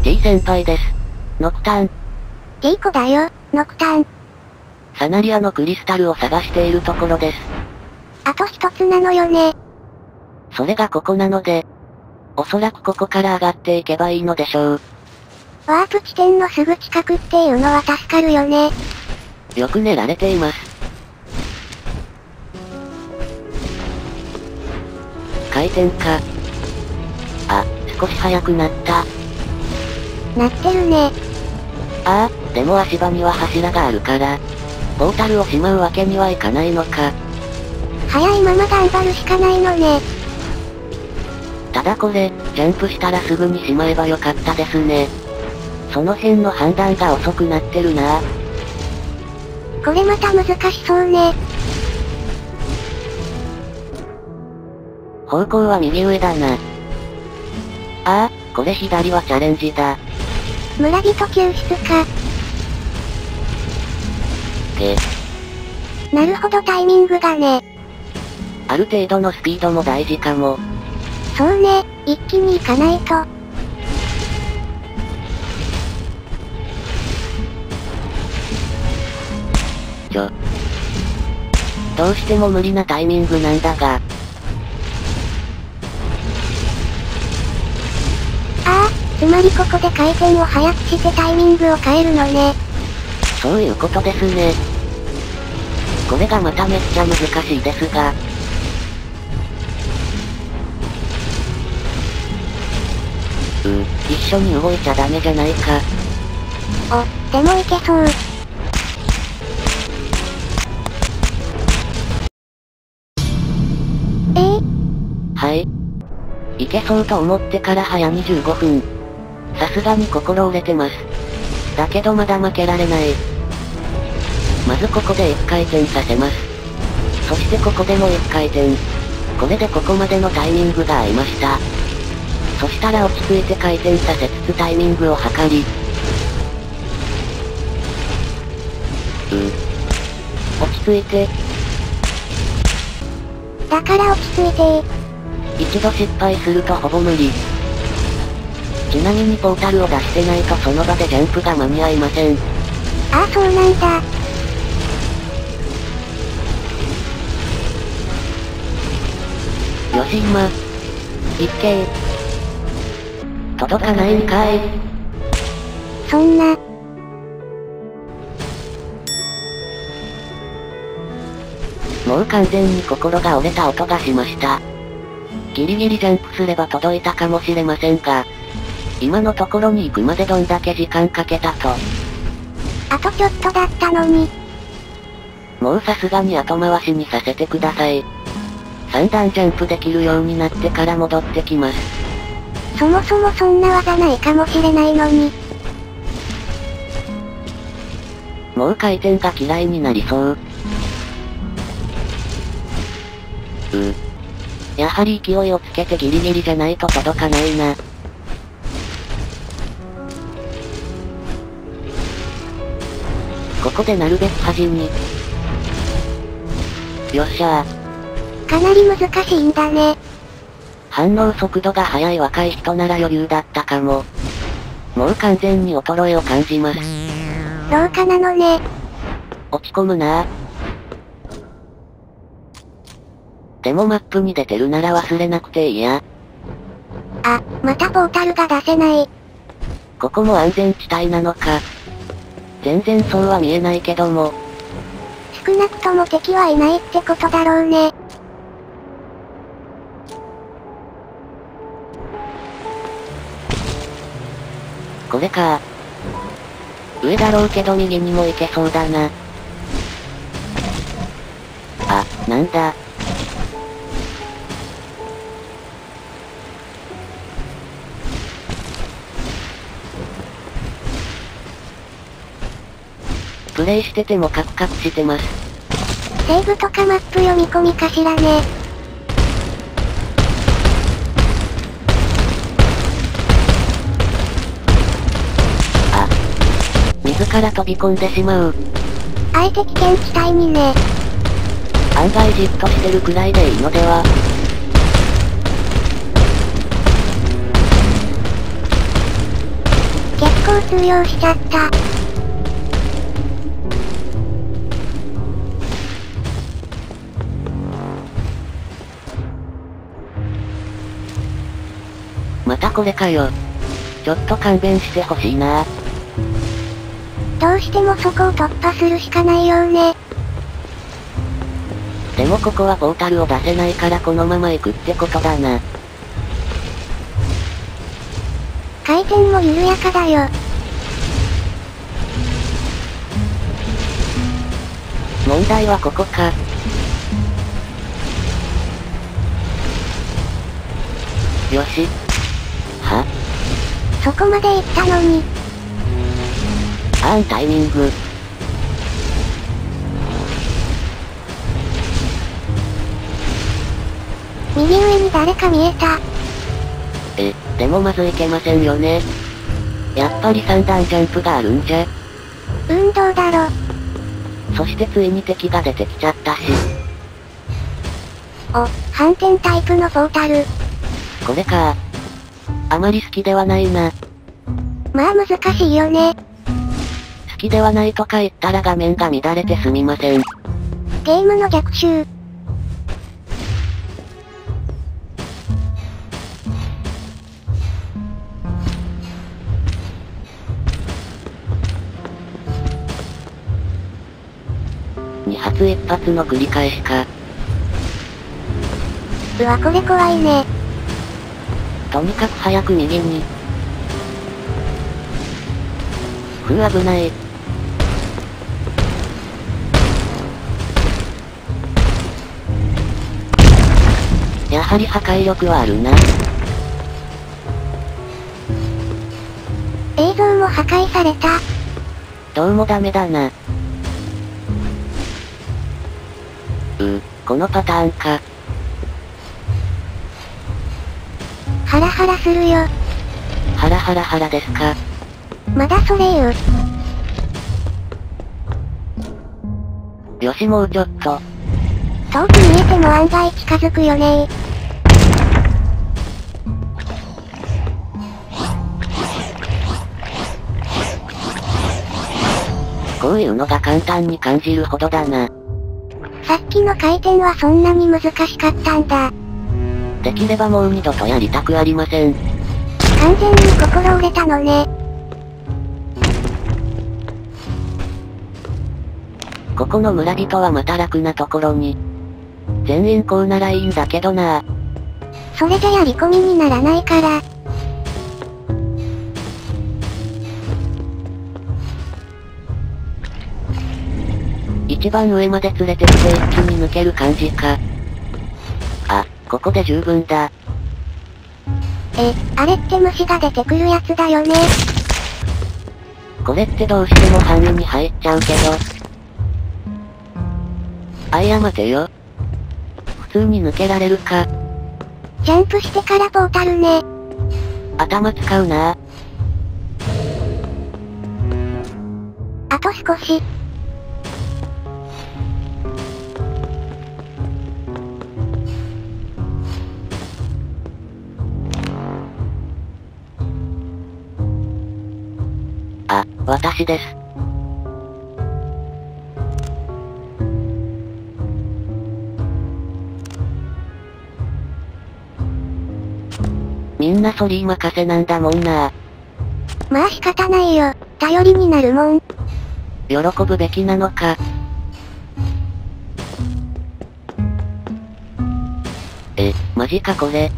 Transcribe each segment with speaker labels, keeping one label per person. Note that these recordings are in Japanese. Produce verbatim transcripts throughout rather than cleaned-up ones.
Speaker 1: いい先輩です。ノクターン。
Speaker 2: いい子だよ、ノクターン。
Speaker 1: サナリアのクリスタルを探しているところです。
Speaker 2: あと一つなのよね。
Speaker 1: それがここなので、おそらくここから上がっていけばいいのでしょう。
Speaker 2: ワープ地点のすぐ近くっていうのは助かるよね。
Speaker 1: よく練られています。回転か。あ、少し速くなった。
Speaker 2: なってるね。
Speaker 1: ああ、でも足場には柱があるから、ポータルをしまうわけにはいかないのか。
Speaker 2: 早いまま頑張るしかないのね。
Speaker 1: ただこれ、ジャンプしたらすぐにしまえばよかったですね。その辺の判断が遅くなってるな。
Speaker 2: これまた難しそうね。
Speaker 1: 方向は右上だな。ああ、これ左はチャレンジだ。
Speaker 2: 村人救出か。
Speaker 1: げ。
Speaker 2: なるほどタイミングがね。
Speaker 1: ある程度のスピードも大事かも。
Speaker 2: そうね、一気に行かないと。
Speaker 1: ちょ。どうしても無理なタイミングなんだが。
Speaker 2: ああ、つまりここで回転を早くしてタイミングを変えるのね。
Speaker 1: そういうことですね。これがまためっちゃ難しいですが。うー、一緒に動いちゃダメじゃないか。
Speaker 2: お、でもいけそう。えー、
Speaker 1: はい。いけそうと思ってから早にじゅうごふん。さすがに心折れてます。だけどまだ負けられない。まずここでいっかい転させます。そしてここでもいっかい転。これでここまでのタイミングが合いました。そしたら落ち着いて回転させつつタイミングを測り。うー。落ち着いて。
Speaker 2: だから落ち着いて
Speaker 1: 一度失敗するとほぼ無理。ちなみにポータルを出してないとその場でジャンプが間に合いません。
Speaker 2: ああそうなんだ。
Speaker 1: よし今。いっけー。届かないんかい。
Speaker 2: そんな。
Speaker 1: もう完全に心が折れた音がしました。ギリギリジャンプすれば届いたかもしれませんが、今のところに行くまでどんだけ時間かけたと。
Speaker 2: あとちょっとだったのに。
Speaker 1: もうさすがに後回しにさせてください。さん段ジャンプできるようになってから戻ってきます。
Speaker 2: そもそもそんな技ないかもしれないのに。
Speaker 1: もう回転が嫌いになりそう。うー。やはり勢いをつけてギリギリじゃないと届かないな。ここでなるべく端に。よっしゃー。
Speaker 2: かなり難しいんだね。
Speaker 1: 反応速度が速い若い人なら余裕だったかも。もう完全に衰えを感じます。
Speaker 2: 廊下なのね。
Speaker 1: 落ち込むなぁ。でもマップに出てるなら忘れなくていいや。
Speaker 2: あ、またポータルが出せない。
Speaker 1: ここも安全地帯なのか。全然そうは見えないけども。
Speaker 2: 少なくとも敵はいないってことだろうね。
Speaker 1: これか。上だろうけど右にも行けそうだな。あ、なんだ。プレイしててもカクカクしてます。
Speaker 2: セーブとかマップ読み込みかしらね。
Speaker 1: あ。自ら飛び込んでしまう。
Speaker 2: あえて危険地帯にね。
Speaker 1: 案外じっとしてるくらいでいいのでは。
Speaker 2: 構通用しちゃった。
Speaker 1: またこれかよ。ちょっと勘弁してほしいな。
Speaker 2: どうしてもそこを突破するしかないようね。
Speaker 1: でもここはポータルを出せないからこのまま行くってことだな。
Speaker 2: 回転も緩やかだよ。
Speaker 1: 問題はここか。よし。は？
Speaker 2: そこまで行ったのに。
Speaker 1: あーんタイミング。
Speaker 2: 右上に誰か見えた。
Speaker 1: え、でもまずいけませんよね。やっぱりさん段ジャンプがあるんじゃ。
Speaker 2: うんどうだろ。
Speaker 1: そしてついに敵が出てきちゃったし。
Speaker 2: お、反転タイプのポータル。
Speaker 1: これか。あまり好きではないな。
Speaker 2: まあ難しいよね。
Speaker 1: 好きではないとか言ったら画面が乱れてすみません。
Speaker 2: ゲームの逆襲。
Speaker 1: に発いっ発の繰り返しか。
Speaker 2: うわこれ怖いね。
Speaker 1: とにかく早く右に。ふう危ない。やはり破壊力はあるな。
Speaker 2: 映像も破壊された。
Speaker 1: どうもダメだな。うー、このパターンか。
Speaker 2: ハラハラするよ。
Speaker 1: ハラハラハラですか。
Speaker 2: まだそれ言う。
Speaker 1: よしもうちょっと。
Speaker 2: 遠く見えても案外近づくよねー。
Speaker 1: こういうのが簡単に感じるほどだな。
Speaker 2: さっきの回転はそんなに難しかったんだ。
Speaker 1: できればもう二度とやりたくありません。
Speaker 2: 完全に心折れたのね。
Speaker 1: ここの村人はまた楽なところに。全員こうならいいんだけどな。
Speaker 2: それじゃやり込みにならないから。
Speaker 1: 一番上まで連れてきて一気に抜ける感じか。あ、ここで十分だ。
Speaker 2: え、あれって虫が出てくるやつだよね。
Speaker 1: これってどうしても範囲に入っちゃうけど。あいや待てよ。普通に抜けられるか。
Speaker 2: ジャンプしてからポータルね。
Speaker 1: 頭使うな。
Speaker 2: あと少し。
Speaker 1: あ、私です。みんなソリー任せなんだもんな。
Speaker 2: まあ仕方ないよ。頼りになるもん。
Speaker 1: 喜ぶべきなのか。え、マジかこれ。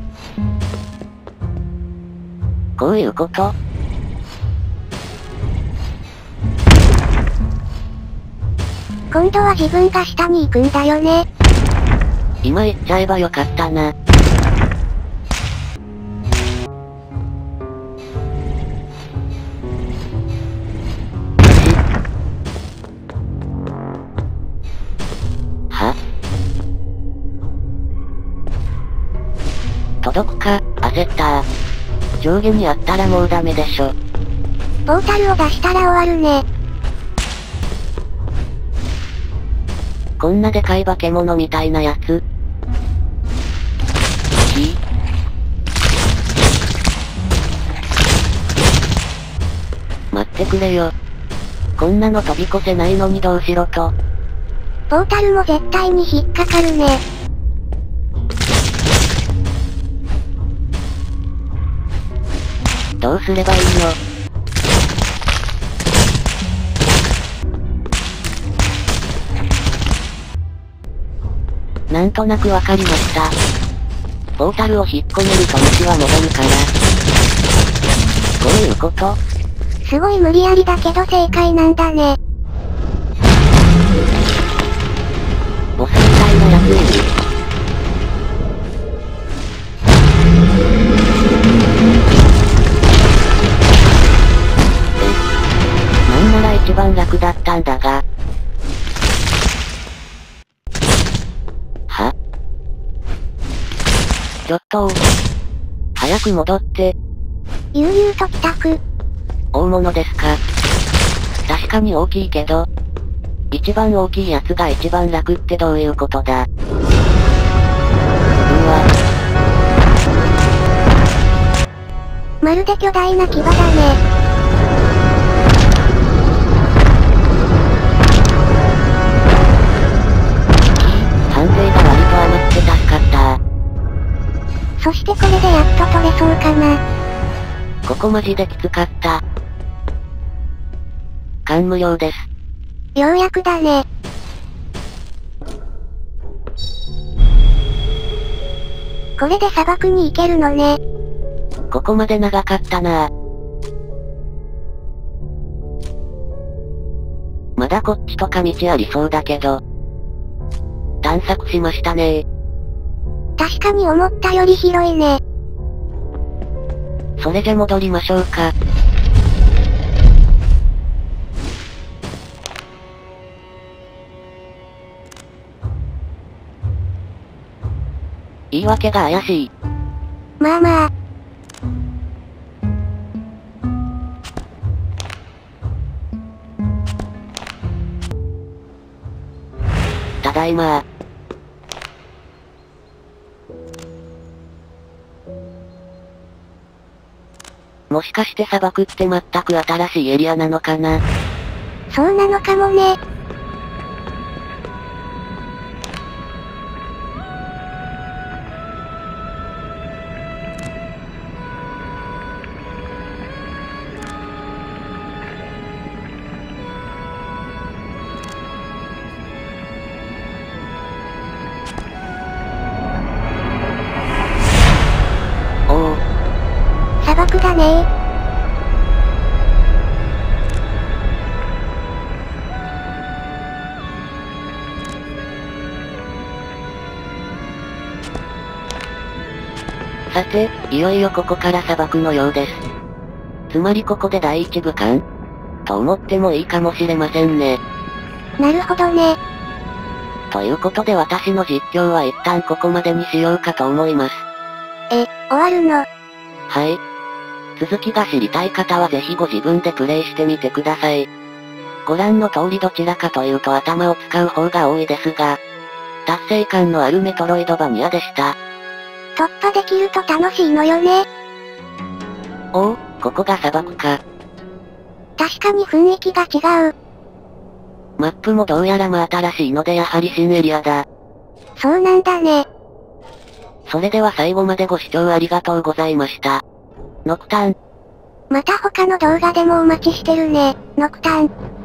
Speaker 1: こういうこと？
Speaker 2: 今度は自分が下に行くんだよね。
Speaker 1: 今行っちゃえばよかったな。は？届くか、焦ったー。上下にあったらもうダメでしょ。
Speaker 2: ポータルを出したら終わるね。
Speaker 1: こんなでかい化け物みたいなやつ。ひってくれよ。こんなの飛び越せないのにどうしろと。
Speaker 2: ポータルも絶対に引っかかるね。
Speaker 1: どうすればいいの？なんとなくわかりました。ポータルを引っ込めると道は戻るから。こういうこと？
Speaker 2: すごい無理やりだけど正解なんだね。
Speaker 1: ボスみたいなやついる。え、なんなら一番楽だったんだが。は？ちょっと早く戻って。
Speaker 2: 悠々と帰宅。
Speaker 1: 大物ですか？確かに大きいけど、一番大きいやつが一番楽ってどういうことだ？うわ。
Speaker 2: まるで巨大な牙だね。
Speaker 1: 判定が割と甘くて助かった。
Speaker 2: そしてこれでやっと取れそうかな。
Speaker 1: ここマジできつかった。感無量です。
Speaker 2: ようやくだね。これで砂漠に行けるのね。
Speaker 1: ここまで長かったなぁ。まだこっちとか道ありそうだけど。探索しましたねー。
Speaker 2: 確かに思ったより広いね。
Speaker 1: それじゃ戻りましょうか。言い訳が怪しい。
Speaker 2: まあまあ。
Speaker 1: ただいまー。もしかして砂漠って全く新しいエリアなのかな？
Speaker 2: そうなのかもね。
Speaker 1: おお。
Speaker 2: 砂漠だねー。
Speaker 1: さて、いよいよここから砂漠のようです。つまりここで第一部間と思ってもいいかもしれませんね。
Speaker 2: なるほどね。
Speaker 1: ということで私の実況は一旦ここまでにしようかと思います。
Speaker 2: え、終わるの？
Speaker 1: はい。続きが知りたい方はぜひご自分でプレイしてみてください。ご覧の通りどちらかというと頭を使う方が多いですが、達成感のあるメトロイドバニアでした。
Speaker 2: 突破できると楽しいのよね。
Speaker 1: おお、ここが砂漠か。
Speaker 2: 確かに雰囲気が違う。
Speaker 1: マップもどうやら真新しいのでやはり新エリアだ。
Speaker 2: そうなんだね。
Speaker 1: それでは最後までご視聴ありがとうございました。ノクターン。
Speaker 2: また他の動画でもお待ちしてるね、ノクターン。